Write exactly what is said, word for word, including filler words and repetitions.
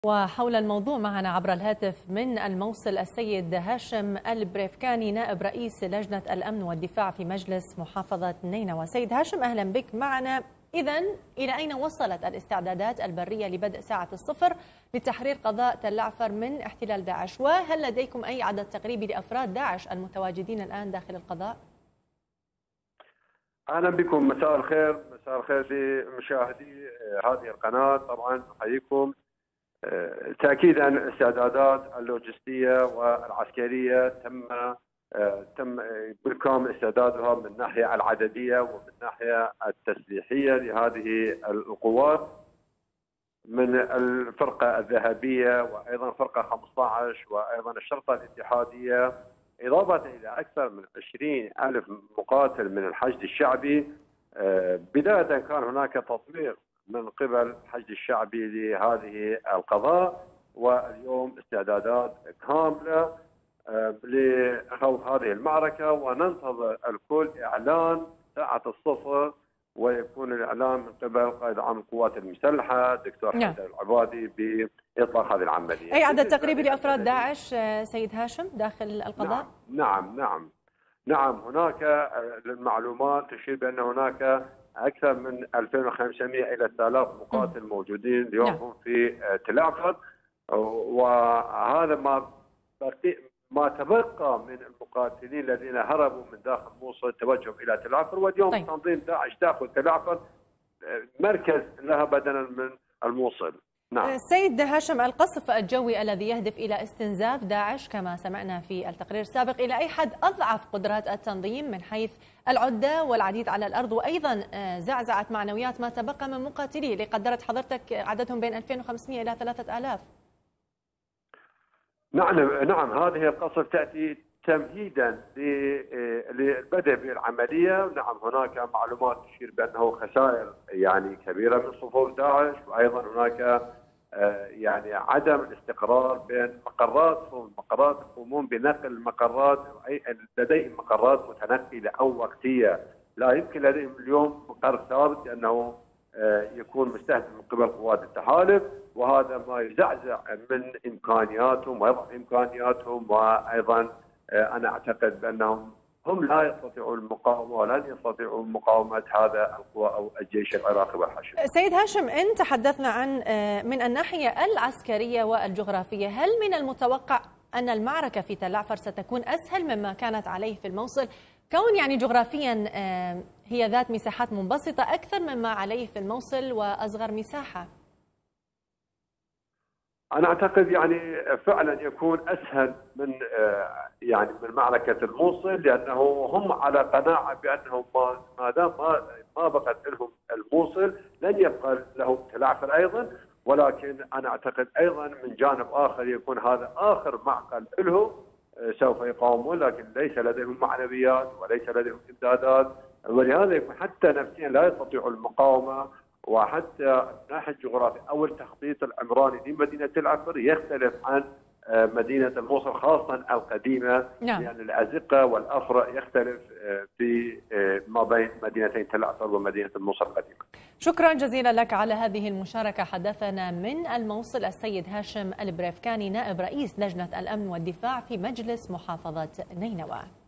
وحول الموضوع معنا عبر الهاتف من الموصل السيد هاشم البريفكاني نائب رئيس لجنة الأمن والدفاع في مجلس محافظة نينوى. سيد هاشم أهلا بك معنا. إذن إلى أين وصلت الاستعدادات البرية لبدء ساعة الصفر لتحرير قضاء تل عفر من احتلال داعش؟ وهل لديكم أي عدد تقريبي لأفراد داعش المتواجدين الآن داخل القضاء؟ اهلا بكم، مساء الخير. مساء الخير لمشاهدي هذه القناه. طبعا احييكم. تاكيدا الاستعدادات اللوجستيه والعسكريه تم تم بالكامل استعدادها من الناحيه العدديه ومن الناحيه التسليحيه لهذه القوات، من الفرقه الذهبيه وايضا فرقه خمسة عشر وايضا الشرطه الاتحاديه، إضافة إلى أكثر من عشرين ألف مقاتل من الحشد الشعبي. بداية كان هناك تطوير من قبل الحشد الشعبي لهذه القضاء، واليوم استعدادات كاملة لخوض هذه المعركة، وننتظر الكل إعلان ساعة الصفر، ويكون الإعلان من قبل قائد عام القوات المسلحة الدكتور نعم. حيدر العبادي بإطلاق هذه العملية. أي عدد تقريبي لأفراد داعش سيد هاشم داخل القضاء؟ نعم نعم نعم نعم هناك المعلومات تشير بأن هناك أكثر من ألفين وخمسمئة إلى ثلاثة آلاف مقاتل موجودين اليوم نعم. في تل عفر، وهذا ما بقي ما تبقى من المقاتلين الذين هربوا من داخل موصل توجهوا الى تل عفر، واليوم طيب. تنظيم داعش داخل تل عفر مركز لها بدلا من الموصل. نعم. سيد هاشم، القصف الجوي الذي يهدف الى استنزاف داعش كما سمعنا في التقرير السابق الى اي حد اضعف قدرات التنظيم من حيث العده والعديد على الارض، وايضا زعزعت معنويات ما تبقى من مقاتليه اللي قدرت حضرتك عددهم بين ألفين وخمسمئة الى ثلاثة آلاف؟ نعم نعم هذه القصف تأتي تمهيدا للبدء بالعملية. نعم هناك معلومات تشير بأنه خسائر يعني كبيرة من صفوف داعش، وأيضا هناك يعني عدم الاستقرار بين مقراتهم. المقرات يقومون بنقل مقرات، لديهم مقرات متنقلة أو وقتية، لا يمكن لديهم اليوم مقر ثابت لأنه يكون مستهدف من قبل قوات التحالف، وهذا ما يزعزع من امكانياتهم ويضعف امكانياتهم. وايضا انا اعتقد بانهم هم لا يستطيعون المقاومه ولن يستطيعوا مقاومه هذا القوى او الجيش العراقي والحشد. سيد هاشم، ان تحدثنا عن من الناحيه العسكريه والجغرافيه، هل من المتوقع ان المعركه في تل عفر ستكون اسهل مما كانت عليه في الموصل، كون يعني جغرافيا هي ذات مساحات منبسطه اكثر مما عليه في الموصل واصغر مساحه؟ أنا أعتقد يعني فعلا يكون أسهل من يعني من معركة الموصل، لأنه هم على قناعة بأنهم ما دام ما ما بقت لهم الموصل لن يبقى لهم تل عفر أيضا. ولكن أنا أعتقد أيضا من جانب آخر يكون هذا آخر معقل لهم، سوف يقاومون لكن ليس لديهم معنويات وليس لديهم إمدادات، ولهذا يكون حتى نفسيا لا يستطيعوا المقاومة. وحتى من ناحيه الجغرافيا او التخطيط العمراني لمدينه تل عفر يختلف عن مدينه الموصل، خاصه القديمه، نعم. لان الازقه والافرع يختلف في ما بين مدينتين تل عفر ومدينه الموصل القديمه. شكرا جزيلا لك على هذه المشاركه. حدثنا من الموصل السيد هاشم البريفكاني نائب رئيس لجنه الامن والدفاع في مجلس محافظه نينوى.